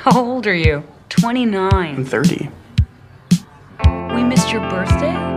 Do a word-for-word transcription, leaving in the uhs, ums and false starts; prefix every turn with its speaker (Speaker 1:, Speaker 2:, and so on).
Speaker 1: How old are you? twenty-nine.
Speaker 2: I'm thirty.
Speaker 1: We missed your birthday?